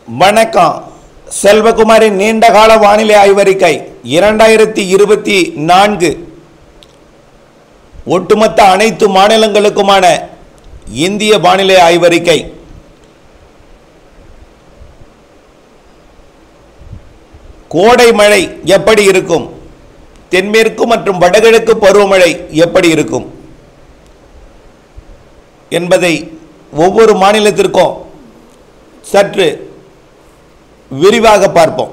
வணக்கம். செல்வகுமாரின் நீண்டகால வானிலை ஆய்வறிக்கை 2024 ஒட்டுமொத்த அனைத்து மாநிலங்களுக்குமான இந்திய வானிலை ஆய்வறிக்கை. கோடை மழை எப்படி இருக்கும், தென்மேற்கு மற்றும் வடகிழக்கு பருவமழை எப்படி இருக்கும் என்பதை ஒவ்வொரு மாநிலத்திற்கும் சற்று விரிவாக பார்ப்போம்.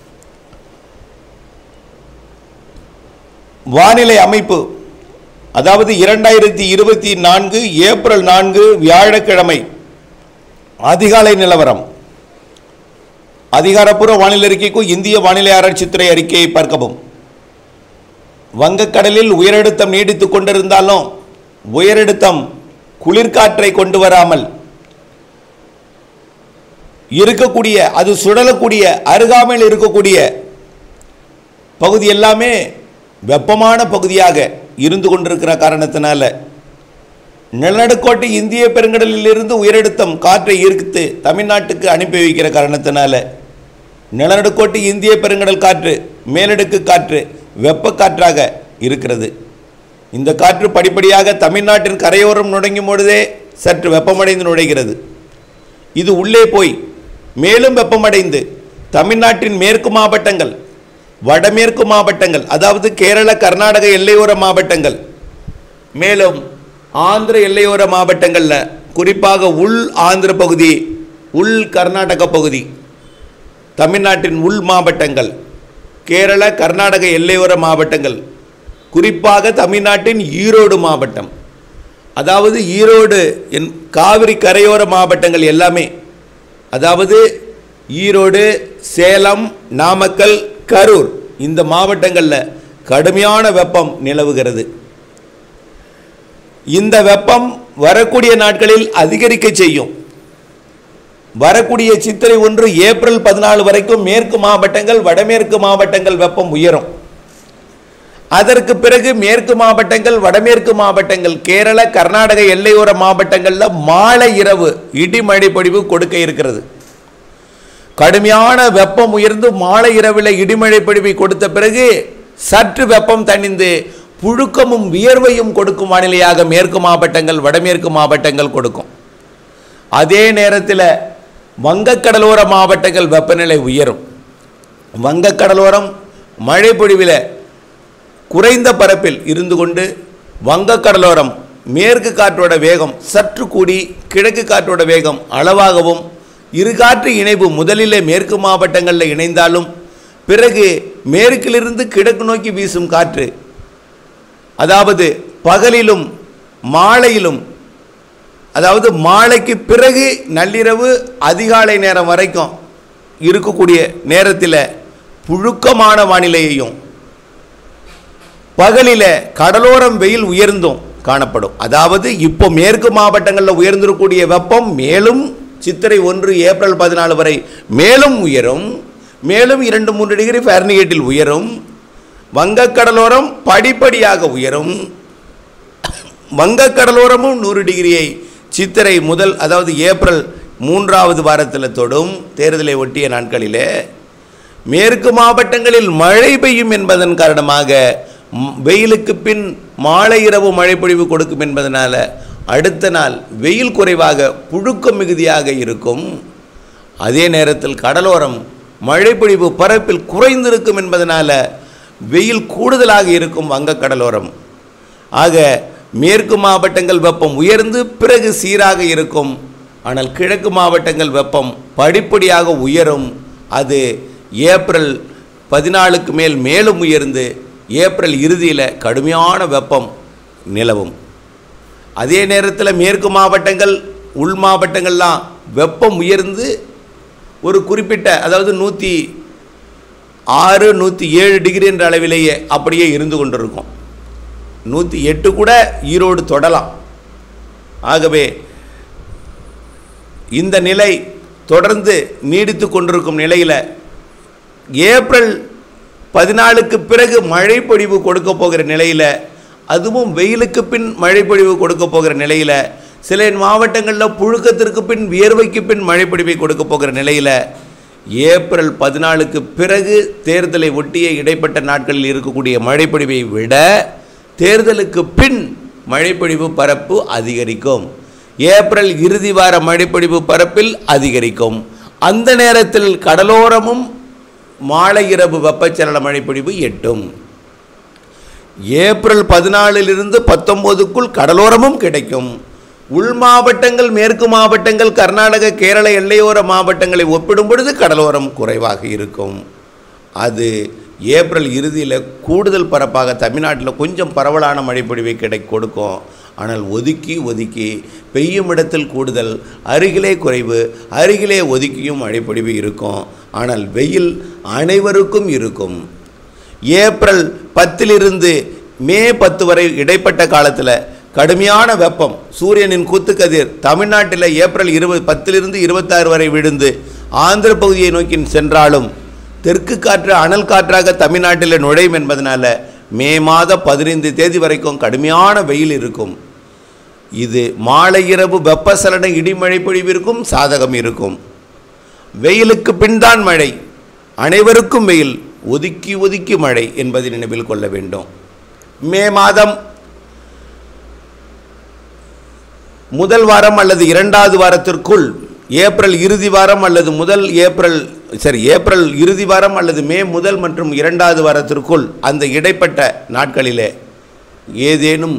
வானிலை அமைப்பு, அதாவது 2024 ஏப்ரல் 4 வியாழக்கிழமை அதிகாலை நிலவரம். அதிகாரப்பூர்வ வானிலை அறிக்கைக்கு இந்திய வானிலை ஆராய்ச்சித்துறை அறிக்கையை பார்க்கவும். வங்கக்கடலில் உயரழுத்தம் நீடித்துக் கொண்டிருந்தாலும் உயரழுத்தம் குளிர்காற்றை கொண்டு வராமல் இருக்கக்கூடிய, அது சுழலக்கூடிய அருகாமையில் இருக்கக்கூடிய பகுதி எல்லாமே வெப்பமான பகுதியாக இருந்து கொண்டிருக்கிற காரணத்தினால நிலநடுக்கோட்டு இந்திய பெருங்கடலில் இருந்து உயரழுத்தம் காற்றை ஈர்த்து தமிழ்நாட்டுக்கு அனுப்பி வைக்கிற காரணத்தினால நிலநடுக்கோட்டு இந்திய பெருங்கடல் காற்று மேலடுக்கு காற்று வெப்ப காற்றாக இருக்கிறது. இந்த காற்று படிப்படியாக தமிழ்நாட்டின் கரையோரம் நுழையும் பொழுதே சற்று வெப்பமடைந்து நுழைகிறது. இது உள்ளே போய் மேலும் வெப்பமடைந்து தமிழ்நாட்டின் மேற்கு மாவட்டங்கள், வடமேற்கு மாவட்டங்கள், அதாவது கேரள கர்நாடக எல்லையோர மாவட்டங்கள், மேலும் ஆந்திர எல்லையோர மாவட்டங்களில் குறிப்பாக உள் ஆந்திர பகுதி, உள் கர்நாடக பகுதி, தமிழ்நாட்டின் உள் மாவட்டங்கள், கேரள கர்நாடக எல்லையோர மாவட்டங்கள், குறிப்பாக தமிழ்நாட்டின் ஈரோடு மாவட்டம், அதாவது ஈரோடு காவிரி கரையோர மாவட்டங்கள் எல்லாமே, அதாவது ஈரோடு, சேலம், நாமக்கல், கரூர், இந்த மாவட்டங்களில் கடுமையான வெப்பம் நிலவுகிறது. இந்த வெப்பம் வரக்கூடிய நாட்களில் அதிகரிக்க செய்யும். வரக்கூடிய சித்திரை 1 ஏப்ரல் 14 வரைக்கும் மேற்கு மாவட்டங்கள், வடமேற்கு மாவட்டங்கள் வெப்பம் உயரும். அதற்கு பிறகு மேற்கு மாவட்டங்கள், வடமேற்கு மாவட்டங்கள், கேரள கர்நாடக எல்லையோர மாவட்டங்களில் மாலை இரவு இடிமழை பொழிவு கொடுக்க இருக்கிறது. கடுமையான வெப்பம் உயர்ந்து மாலை இரவில் இடிமழை பொழிவை கொடுத்த பிறகு சற்று வெப்பம் தணிந்து புழுக்கமும் வியர்வையும் கொடுக்கும் வானிலையாக மேற்கு மாவட்டங்கள், வடமேற்கு மாவட்டங்கள் கொடுக்கும். அதே நேரத்தில் வங்கக்கடலோர மாவட்டங்கள் வெப்பநிலை உயரும். வங்கக்கடலோரம் மழை பொழிவில் குறைந்த பரப்பில் இருந்து கொண்டு வங்கக்கடலோரம் மேற்கு காற்றோட வேகம் சற்று கூடி கிழக்கு காற்றோட வேகம் அளவாகவும், இரு காற்று இணைவு முதலிலே மேற்கு மாவட்டங்களில் இணைந்தாலும் பிறகு மேற்கிலிருந்து கிழக்கு நோக்கி வீசும் காற்று, அதாவது பகலிலும் மாலையிலும், அதாவது மாலைக்கு பிறகு நள்ளிரவு அதிகாலை நேரம் வரைக்கும் இருக்கக்கூடிய நேரத்தில் புழுக்கமான வானிலையையும், பகலில் கடலோரம் வெயில் உயர்ந்தும் காணப்படும். அதாவது இப்போ மேற்கு மாவட்டங்களில் உயர்ந்திருக்கக்கூடிய வெப்பம் மேலும் சித்திரை 1 ஏப்ரல் 14 வரை மேலும் உயரும். மேலும் 2-3 டிகிரி ஃபாரன்ஹீட்டில் உயரும். வங்கக்கடலோரம் படிப்படியாக உயரும். வங்கக்கடலோரமும் 100 டிகிரியை சித்திரை முதல், அதாவது ஏப்ரல் 3வது வாரத்தில் தொடும். தேர்தலை ஒட்டிய நாட்களிலே மேற்கு மாவட்டங்களில் மழை பெய்யும் என்பதன் காரணமாக வெயிலுக்கு பின் மாலை இரவு மழை பொழிவு கொடுக்கும் என்பதனால அடுத்த நாள் வெயில் குறைவாக புழுக்கம் மிகுதியாக இருக்கும். அதே நேரத்தில் கடலோரம் மழை பொழிவு பரப்பில் குறைந்திருக்கும் என்பதனால வெயில் கூடுதலாக இருக்கும் வங்கக்கடலோரம். ஆக மேற்கு மாவட்டங்கள் வெப்பம் உயர்ந்து பிறகு சீராக இருக்கும். ஆனால் கிழக்கு மாவட்டங்கள் வெப்பம் படிப்படியாக உயரும். அது ஏப்ரல் 14க்கு மேல் மேலும் உயர்ந்து ஏப்ரல் இறுதியில் கடுமையான வெப்பம் நிலவும். அதே நேரத்தில் மேற்கு மாவட்டங்கள், உள் மாவட்டங்கள்லாம் வெப்பம் உயர்ந்து ஒரு குறிப்பிட்ட, அதாவது 106, 107 டிகிரி என்ற அளவிலேயே அப்படியே இருந்து கொண்டிருக்கும். 108 கூட ஈரோடு தொடலாம். ஆகவே இந்த நிலை தொடர்ந்து நீடித்து கொண்டிருக்கும் நிலையில் ஏப்ரல் 14க்கு பிறகு மழை பொழிவு கொடுக்க போகிற நிலையில், அதுவும் வெயிலுக்கு பின் மழை பொழிவு கொடுக்க போகிற நிலையில், சில மாவட்டங்களில் புழுக்கத்திற்கு பின் வியர்வைக்கு பின் மழை பொழிவை கொடுக்க போகிற நிலையில் ஏப்ரல் 14க்கு பிறகு தேர்தலை ஒட்டிய இடைப்பட்ட நாட்களில் இருக்கக்கூடிய மழைப்பொழிவை விட தேர்தலுக்கு பின் மழைப்பொழிவு பரப்பு அதிகரிக்கும். ஏப்ரல் இறுதி வார மழைப்பொழிவு பரப்பில் அதிகரிக்கும். அந்த நேரத்தில் கடலோரமும் மாலை இரவு வெப்பச்சலன மழைப்பொழிவு எட்டும். ஏப்ரல் 14லிருந்து 19க்குள் கடலோரமும் கிடைக்கும். உள் மாவட்டங்கள், மேற்கு மாவட்டங்கள், கர்நாடக கேரள எல்லையோர மாவட்டங்களை ஒப்பிடும் பொழுது கடலோரம் குறைவாக இருக்கும். அது ஏப்ரல் இறுதியில் கூடுதல் பரப்பாக தமிழ்நாட்டில் கொஞ்சம் பரவலான மழைப்பொழிவை கொடுக்கும். ஆனால் ஒதுக்கி ஒதுக்கி பெய்யும் இடத்தில் கூடுதல், அருகிலே குறைவு, அருகிலே ஒதுக்கியும் மழைப்பொழிவு இருக்கும். ஆனால் வெயில் அனைவருக்கும் இருக்கும். ஏப்ரல் 10லிருந்து மே 10 வரை இடைப்பட்ட காலத்தில் கடுமையான வெப்பம், சூரியனின் கூத்துக்கதிர் தமிழ்நாட்டில் ஏப்ரல் 10லிருந்து 26 வரை விழுந்து ஆந்திர பகுதியை நோக்கி சென்றாலும் தெற்கு காற்று அனல் காற்றாக தமிழ்நாட்டில் நுழையும் என்பதனால மே மாதம் 15 தேதி வரைக்கும் கடுமையான வெயில் இருக்கும். இது மாலை இரவு வெப்பசலன இடிமழை பொழிவிற்கும் சாதகம் இருக்கும். வெயிலுக்கு பின்தான் மழை, அனைவருக்கும் வெயில், ஒதுக்கி ஒதுக்கி மழை என்பதை நினைவில் கொள்ள வேண்டும். மே மாதம் முதல் வாரம் அல்லது இரண்டாவது வாரத்திற்குள், ஏப்ரல் இறுதி வாரம் அல்லது ஏப்ரல் இறுதி வாரம் அல்லது மே முதல் மற்றும் இரண்டாவது வாரத்திற்குள் அந்த இடைப்பட்ட நாட்களிலே ஏதேனும்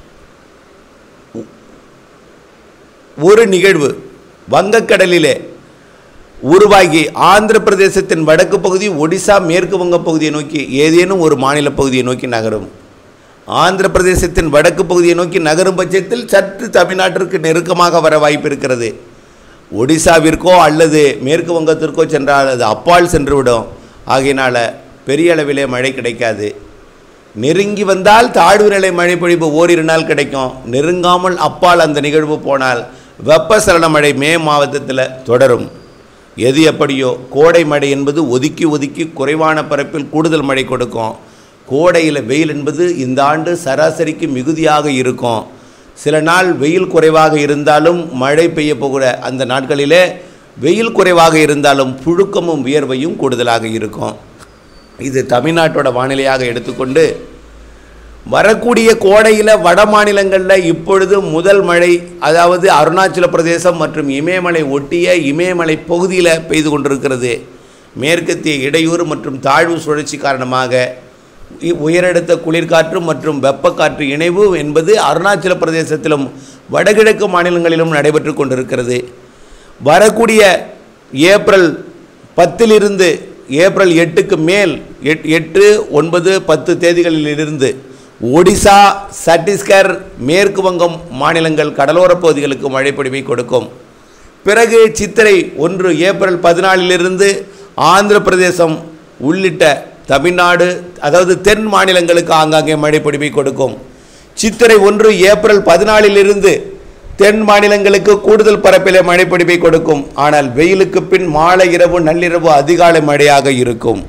ஒரு நிகழ்வு வங்கக்கடலிலே உருவாகி ஆந்திர பிரதேசத்தின் வடக்கு பகுதி, ஒடிசா மேற்கு வங்க பகுதியை நோக்கி ஏதேனும் ஒரு மாநில பகுதியை நோக்கி நகரும். ஆந்திர பிரதேசத்தின் வடக்கு பகுதியை நோக்கி நகரும் பட்சத்தில் சற்று தமிழ்நாட்டிற்கு நெருக்கமாக வர வாய்ப்பு இருக்கிறது. ஒடிசாவிற்கோ அல்லது மேற்கு வங்கத்திற்கோ சென்றால் அது அப்பால் சென்றுவிடும். ஆகையினால் பெரிய அளவிலே மழை கிடைக்காது. நெருங்கி வந்தால் தாழ்வு நிலை மழை பொழிவு ஓரிரு நாள் கிடைக்கும். நெருங்காமல் அப்பால் அந்த நிகழ்வு போனால் வெப்பசலன மழை மே மாதத்தில் தொடரும். எது எப்படியோ கோடை மழை என்பது ஒதுக்கி ஒதுக்கி குறைவான பரப்பில் கூடுதல் மழை கொடுக்கும். கோடையில் வெயில் என்பது இந்த ஆண்டு சராசரிக்கு மிகுதியாக இருக்கும். சில நாள் வெயில் குறைவாக இருந்தாலும் மழை பெய்ய போகிற அந்த நாட்களிலே வெயில் குறைவாக இருந்தாலும் புழுக்கமும் வியர்வையும் கூடுதலாக இருக்கும். இது தமிழ்நாட்டோட வானிலையாக எடுத்துக்கொண்டு வரக்கூடிய கோடையில் வட மாநிலங்களில் இப்பொழுது முதல் மழை, அதாவது அருணாச்சல பிரதேசம் மற்றும் இமயமலை ஒட்டிய இமயமலை பகுதியில் பெய்து கொண்டிருக்கிறது. மேற்கத்திய இடையூறு மற்றும் தாழ்வு சுழற்சி காரணமாக உயரடுத்த குளிர்காற்று மற்றும் வெப்பக்காற்று இணைவு என்பது அருணாச்சல பிரதேசத்திலும் வடகிழக்கு மாநிலங்களிலும் நடைபெற்று கொண்டிருக்கிறது. வரக்கூடிய ஏப்ரல் 10லிருந்து ஏப்ரல் 8க்கு மேல் 8, 9, 10 தேதிகளிலிருந்து ஒடிசா, சத்தீஸ்கர், மேற்கு வங்கம் மாநிலங்கள் கடலோர பகுதிகளுக்கு மழைப்பொழிவை கொடுக்கும். பிறகு சித்திரை 1 ஏப்ரல் 14லிருந்து ஆந்திர பிரதேசம் உள்ளிட்ட தமிழ்நாடு, அதாவது தென் மாநிலங்களுக்கு ஆங்காங்கே மழைப்பொழிவை கொடுக்கும். சித்திரை 1 ஏப்ரல் 14லிருந்து தென் மாநிலங்களுக்கு கூடுதல் பரப்பிலே மழைப்பொழிவை கொடுக்கும். ஆனால் வெயிலுக்கு பின் மாலை இரவு நள்ளிரவு அதிகாலை மழையாக இருக்கும்.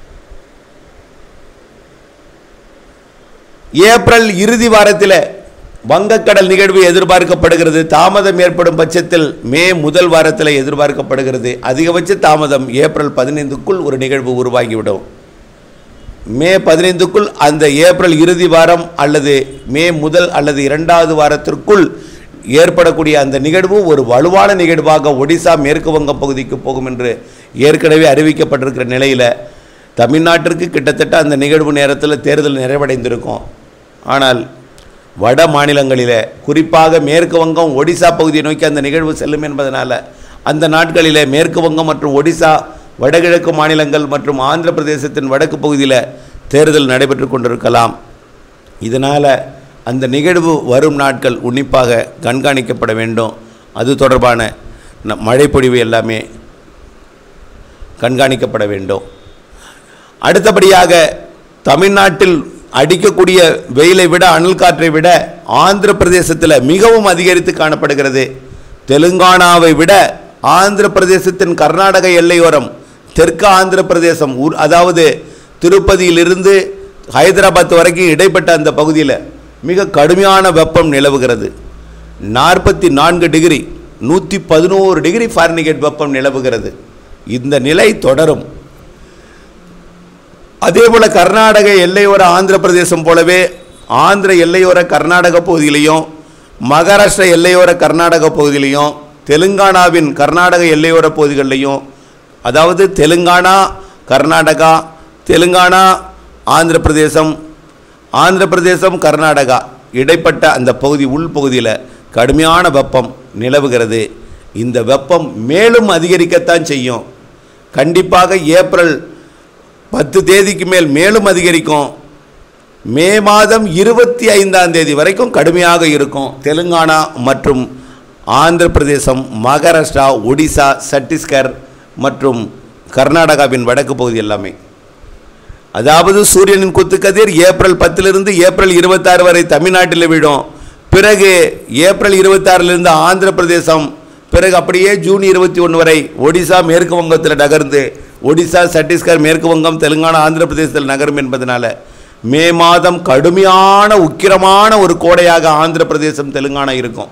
ஏப்ரல் இறுதி வாரத்தில் வங்கக்கடல் நிகழ்வு எதிர்பார்க்கப்படுகிறது. தாமதம் ஏற்படும் பட்சத்தில் மே முதல் வாரத்தில் எதிர்பார்க்கப்படுகிறது. அதிகபட்ச தாமதம் ஏப்ரல் 15க்குள் ஒரு நிகழ்வு உருவாகிவிடும். மே 15க்குள் அந்த ஏப்ரல் இறுதி வாரம் அல்லது மே முதல் அல்லது இரண்டாவது வாரத்திற்குள் ஏற்படக்கூடிய அந்த நிகழ்வு ஒரு வலுவான நிகழ்வாக ஒடிசா மேற்கு வங்க பகுதிக்கு போகும் என்று ஏற்கனவே அறிவிக்கப்பட்டிருக்கிற நிலையில் தமிழ்நாட்டிற்கு கிட்டத்தட்ட அந்த நிகழ்வு நேரத்தில் தேர்தல் நிறைவடைந்திருக்கும். ஆனால் வட மாநிலங்களில் குறிப்பாக மேற்கு வங்கம், ஒடிசா பகுதியை நோக்கி அந்த நிகழ்வு செல்லும் என்பதனால் அந்த நாட்களில் மேற்கு வங்கம் மற்றும் ஒடிசா, வடகிழக்கு மாநிலங்கள் மற்றும் ஆந்திர பிரதேசத்தின் வடக்கு பகுதியில் தேர்தல் நடைபெற்று கொண்டிருக்கலாம். இதனால் அந்த நிகழ்வு வரும் நாட்கள் உன்னிப்பாக கண்காணிக்கப்பட வேண்டும். அது தொடர்பான மழைப்பொழிவு எல்லாமே கண்காணிக்கப்பட வேண்டும். அடுத்தபடியாக தமிழ்நாட்டில் அடிக்கக்கூடிய வெயிலை விட, அனல் காற்றை விட ஆந்திர பிரதேசத்தில் மிகவும் அதிகரித்து காணப்படுகிறது. தெலுங்கானாவை விட ஆந்திர பிரதேசத்தின் கர்நாடக எல்லையோரம் தெற்கு ஆந்திர பிரதேசம், அதாவது திருப்பதியிலிருந்து ஹைதராபாத் வரைக்கும் இடைப்பட்ட அந்த பகுதியில் மிக கடுமையான வெப்பம் நிலவுகிறது. 44 டிகிரி 111 டிகிரி ஃபாரன்ஹீட் வெப்பம் நிலவுகிறது. இந்த நிலை தொடரும். அதேபோல் கர்நாடக எல்லையோர ஆந்திர பிரதேசம் போலவே ஆந்திர எல்லையோர கர்நாடக பகுதியிலையும், மகாராஷ்டிரா எல்லையோர கர்நாடக பகுதியிலையும், தெலுங்கானாவின் கர்நாடக எல்லையோர பகுதிகளிலையும், அதாவது தெலுங்கானா கர்நாடகா, தெலுங்கானா ஆந்திர பிரதேசம், ஆந்திர பிரதேசம் கர்நாடகா இடைப்பட்ட அந்த பகுதி உள்பகுதியில் கடுமையான வெப்பம் நிலவுகிறது. இந்த வெப்பம் மேலும் அதிகரிக்கத்தான் செய்யும். கண்டிப்பாக ஏப்ரல் 10 தேதிக்கு மேல் மேலும் அதிகரிக்கும். மே மாதம் 25ஆம் தேதி வரைக்கும் கடுமையாக இருக்கும். தெலுங்கானா மற்றும் ஆந்திர பிரதேசம், மகாராஷ்டிரா, ஒடிசா, சத்தீஸ்கர் மற்றும் கர்நாடகாவின் வடக்கு பகுதி எல்லாமே. அதாவது சூரியனின் குத்துக்கதிர் ஏப்ரல் 10லிருந்து ஏப்ரல் 26 வரை தமிழ்நாட்டில் விடும். பிறகு ஏப்ரல் 26லிருந்து ஆந்திர பிரதேசம், பிறகு அப்படியே ஜூன் 21 வரை ஒடிசா மேற்கு வங்கத்தில் நகர்ந்து ஒடிசா, சத்தீஸ்கர், மேற்கு வங்கம், தெலுங்கானா, ஆந்திர பிரதேசத்தில் நகரும் என்பதனால மே மாதம் கடுமையான உக்கிரமான ஒரு கோடையாக ஆந்திர பிரதேசம், தெலுங்கானா இருக்கும்.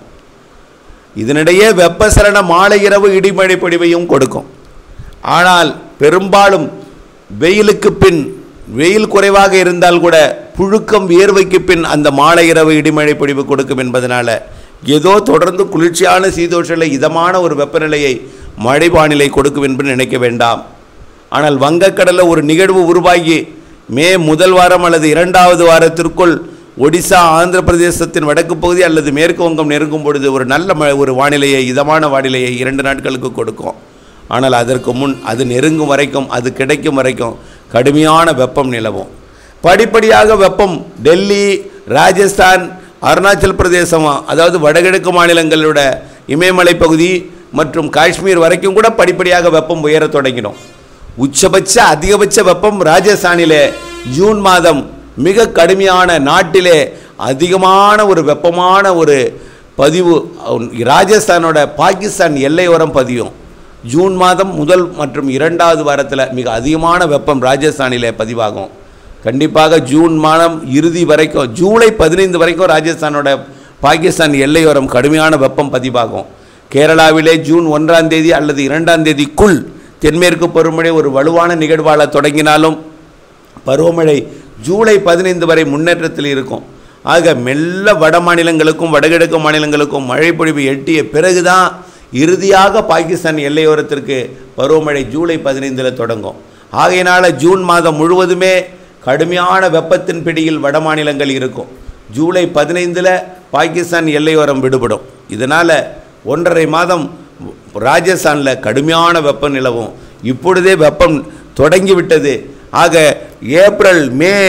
இதனிடையே வெப்பசலன மாலை இரவு இடிமழை பொழிவையும் கொடுக்கும். ஆனால் பெரும்பாலும் வெயிலுக்கு பின், வெயில் குறைவாக இருந்தால் கூட புழுக்கம் வியர்வைக்கு பின் அந்த மாலை இரவு இடிமழை பொழிவு கொடுக்கும் என்பதனால ஏதோ தொடர்ந்து குளிர்ச்சியான சீதோஷலை இதமான ஒரு வெப்பநிலையை மழை வானிலை கொடுக்கும் என்று நினைக்க வேண்டாம். ஆனால் வங்கக்கடலில் ஒரு நிகழ்வு உருவாகி மே முதல் வாரம் அல்லது 2வது வாரத்திற்குள் ஒடிசா, ஆந்திர பிரதேசத்தின் வடக்கு பகுதி அல்லது மேற்கு வங்கம் நெருங்கும் பொழுது ஒரு நல்ல ஒரு வானிலையை, இதமான வானிலையை 2 நாட்களுக்கு கொடுக்கும். ஆனால் அதற்கு முன் அது நெருங்கும் வரைக்கும், அது கிடைக்கும் வரைக்கும் கடுமையான வெப்பம் நிலவும். படிப்படியாக வெப்பம் டெல்லி, ராஜஸ்தான், அருணாச்சல் பிரதேசம், அதாவது வடகிழக்கு மாநிலங்களோட இமயமலை பகுதி மற்றும் காஷ்மீர் வரைக்கும் கூட படிப்படியாக வெப்பம் உயர தொடங்கிடும். உச்சபட்ச அதிகபட்ச வெப்பம் ராஜஸ்தானிலே ஜூன் மாதம் மிக கடுமையான, நாட்டிலே அதிகமான ஒரு வெப்பமான ஒரு பதிவு ராஜஸ்தானோட பாகிஸ்தான் எல்லையோரம் பதியும். ஜூன் மாதம் முதல் மற்றும் 2வது வாரத்தில் மிக அதிகமான வெப்பம் ராஜஸ்தானிலே பதிவாகும். கண்டிப்பாக ஜூன் மாதம் இறுதி வரைக்கும், ஜூலை 15 வரைக்கும் ராஜஸ்தானோட பாகிஸ்தான் எல்லையோரம் கடுமையான வெப்பம் பதிவாகும். கேரளாவிலே ஜூன் 1ஆம் தேதி அல்லது 2ஆம் தேதிக்குள் தென்மேற்கு பருவமழை ஒரு வலுவான நிகழ்வாக தொடங்கினாலும் பருவமழை ஜூலை 15 வரை முன்னேற்றத்தில் இருக்கும். ஆக மெல்ல வட மாநிலங்களுக்கும் வடகிழக்கு மாநிலங்களுக்கும் மழை பொழிவு எட்டிய பிறகுதான் இறுதியாக பாகிஸ்தான் எல்லையோரத்திற்கு பருவமழை ஜூலை 15 தொடங்கும். ஆகையினால ஜூன் மாதம் முழுவதுமே கடுமையான வெப்பத்தின் பிடியில் வட மாநிலங்கள் இருக்கும். ஜூலை 15 பாகிஸ்தான் எல்லையோரம் விடுபடும். இதனால் 1.5 மாதம் ராஜஸ்தானில் கடுமையான வெப்பம் நிலவும். இப்பொழுதே வெப்பம் தொடங்கிவிட்டது. ஆக ஏப்ரல்,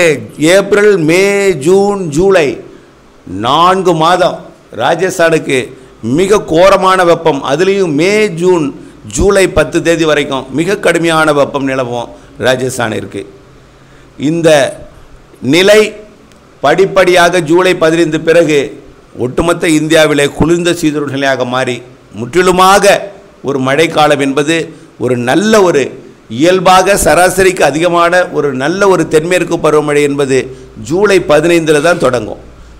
மே, ஜூன், ஜூலை 4 மாதம் ராஜஸ்தானுக்கு மிக கோரமான வெப்பம். அதுலேயும் மே, ஜூன், ஜூலை 10 தேதி வரைக்கும் மிக கடுமையான வெப்பம் நிலவும் ராஜஸ்தானிற்கு. இந்த நிலை படிப்படியாக ஜூலை 15 பிறகு ஒட்டுமொத்த இந்தியாவிலே குளிர்ந்த சீதோஷ நிலையாக மாறி முற்றிலுமாக ஒரு மழைக்காலம் என்பது ஒரு நல்ல ஒரு இயல்பாக சராசரிக்கு அதிகமான ஒரு நல்ல ஒரு தென்மேற்கு பருவமழை என்பது ஜூலை 15 தான் தொடங்கும்.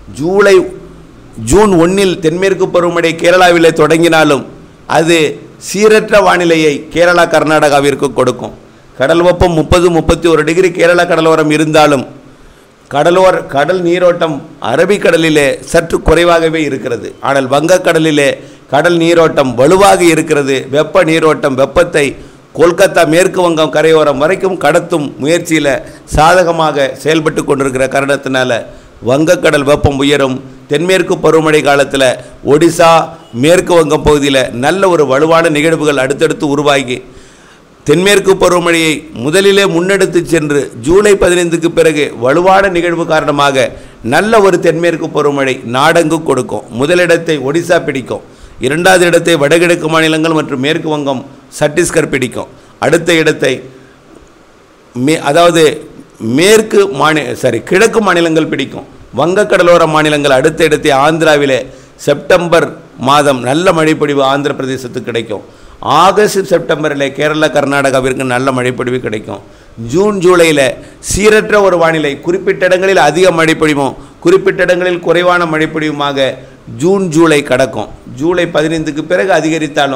ஜூன் 1 தென்மேற்கு பருவமழை கேரளாவிலே தொடங்கினாலும் அது சீரற்ற வானிலையை கேரளா, கர்நாடகாவிற்கு கொடுக்கும். கடல் வெப்பம் 30-31 டிகிரி கேரளா கடலோரம் இருந்தாலும் கடல் நீரோட்டம் அரபிக்கடலிலே சற்று குறைவாகவே இருக்கிறது. ஆனால் வங்கக்கடலிலே கடல் நீரோட்டம் வலுவாக இருக்கிறது. வெப்ப நீரோட்டம் வெப்பத்தை கொல்கத்தா, மேற்கு வங்கம் கரையோரம் வரைக்கும் கடத்தும் முயற்சியில் சாதகமாக செயல்பட்டு கொண்டிருக்கிற காரணத்தினால வங்கக்கடல் வெப்பம் உயரும். தென்மேற்கு பருவமழை காலத்தில் ஒடிசா, மேற்கு வங்கம் பகுதியில் நல்ல ஒரு வலுவான நிகழ்வுகள் அடுத்தடுத்து உருவாகி தென்மேற்கு பருவமழையை முதலிலே முன்னெடுத்து சென்று ஜூலை 15க்கு பிறகு வலுவான நிகழ்வு காரணமாக நல்ல ஒரு தென்மேற்கு பருவமழை நாடெங்கு கொடுக்கும். முதலிடத்தை ஒடிசா பிடிக்கும். 2வது இடத்தை வடகிழக்கு மாநிலங்கள் மற்றும் மேற்கு வங்கம், சத்தீஸ்கர் பிடிக்கும். அடுத்த இடத்தை அதாவது கிழக்கு மாநிலங்கள் பிடிக்கும். வங்கக்கடலோர மாநிலங்கள் அடுத்த இடத்தை ஆந்திராவிலே செப்டம்பர் மாதம் நல்ல மழைப்பொழிவு ஆந்திர பிரதேசத்துக்கு கிடைக்கும். ஆகஸ்ட், செப்டம்பரில் கேரளா, கர்நாடகாவிற்கு நல்ல மழைப்பொழிவு கிடைக்கும். ஜூன், ஜூலையில் சீரற்ற ஒரு வானிலை, குறிப்பிட்ட இடங்களில் அதிக மழைப்பொழிவும் குறிப்பிட்ட இடங்களில் குறைவான மழைப்பொழிவுமாக ஜூன், ஜூலை கடக்கும். ஜூலை 15க்கு பிறகு அதிகரித்தாலும்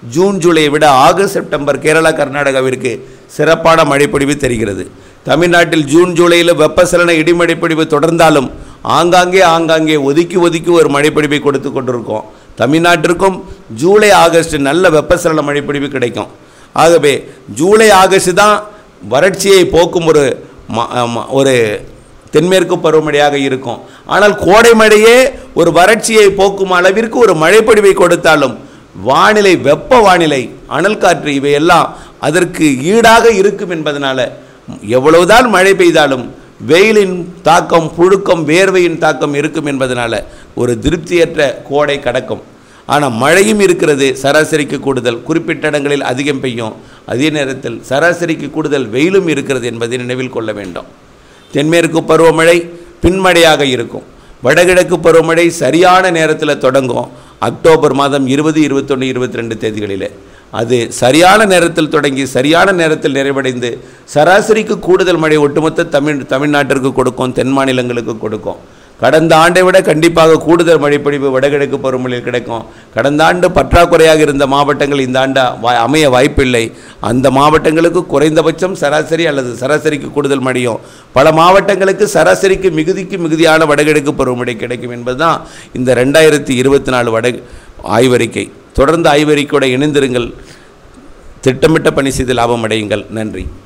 ஜூன் ஜூலையை விட ஆகஸ்ட் செப்டம்பர் கேரளா கர்நாடகாவிற்கு சிறப்பான மழைப்பொழிவு தெரிகிறது. தமிழ்நாட்டில் ஜூன் ஜூலையில் வெப்பசலன இடிமழைப்பொழிவு தொடர்ந்தாலும் ஆங்காங்கே ஒதுக்கி ஒரு மழைப்பொழிவை கொடுத்து கொண்டிருக்கோம். தமிழ்நாட்டிற்கும் ஜூலை ஆகஸ்ட் நல்ல வெப்பசலன மழைப்பொழிவு கிடைக்கும். ஆகவே ஜூலை ஆகஸ்ட் தான் வறட்சியை போக்கும் ஒரு தென்மேற்கு பருவமழையாக இருக்கும். ஆனால் கோடை மழையே ஒரு வறட்சியை போக்கும் அளவிற்கு ஒரு மழைப்பொழிவை கொடுத்தாலும் வானிலை, வெப்ப வானிலை, அனல் காற்று இவையெல்லாம் அதற்கு ஈடாக இருக்கும் என்பதனால எவ்வளவுதான் மழை பெய்தாலும் வெயிலின் தாக்கம், புழுக்கம், வேர்வையின் தாக்கம் இருக்கும் என்பதனால ஒரு திருப்தியற்ற கோடை கடக்கும். ஆனால் மழையும் இருக்கிறது, சராசரிக்கு கூடுதல், குறிப்பிட்ட இடங்களில் அதிகம் பெய்யும். அதே நேரத்தில் சராசரிக்கு கூடுதல் வெயிலும் இருக்கிறது என்பதை நினைவில் கொள்ள வேண்டும். தென்மேற்கு பருவமழை பின்மழையாக இருக்கும். வடகிழக்கு பருவமழை சரியான நேரத்தில் தொடங்கும். அக்டோபர் மாதம் 20, 21, 22 தேதிகளில் அது சரியான நேரத்தில் தொடங்கி சரியான நேரத்தில் நிறைவடைந்து சராசரிக்கு கூடுதல் மழை ஒட்டுமொத்த தமிழ்நாட்டிற்கு கொடுக்கும், தென் மாநிலங்களுக்கு கொடுக்கும். கடந்த ஆண்டை விட கண்டிப்பாக கூடுதல் மழைப்பொழிவு வடகிழக்கு பருவமழையில் கிடைக்கும். கடந்த ஆண்டு பற்றாக்குறையாக இருந்த மாவட்டங்கள் இந்த ஆண்டு அமைய வாய்ப்பில்லை. அந்த மாவட்டங்களுக்கு குறைந்தபட்சம் சராசரி அல்லது சராசரிக்கு கூடுதல் மழையும், பல மாவட்டங்களுக்கு சராசரிக்கு மிகுதியான வடகிழக்கு பருவமழை கிடைக்கும் என்பதுதான் இந்த 2024 ஆய்வறிக்கை. தொடர்ந்து ஆய்வறிக்கையோடு இணைந்திருங்கள். திட்டமிட்ட பணி செய்து லாபம் அடையுங்கள். நன்றி.